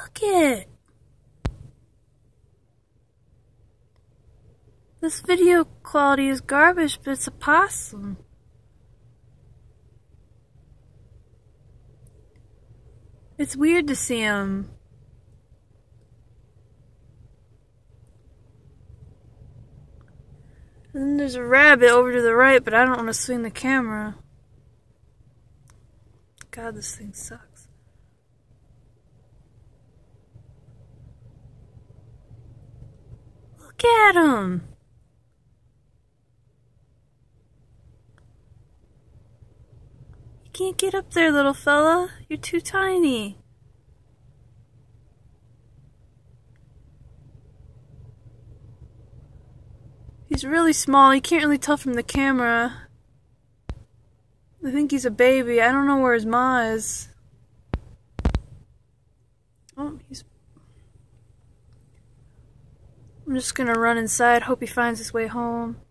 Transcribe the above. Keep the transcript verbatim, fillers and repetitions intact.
Look it! This video quality is garbage, but it's a possum. It's weird to see him. And then there's a rabbit over to the right, but I don't want to swing the camera. God, this thing sucks. Look at him! You can't get up there, little fella. You're too tiny. He's really small. You can't really tell from the camera. I think he's a baby. I don't know where his ma is. Oh, he's... I'm just gonna run inside. Hope he finds his way home.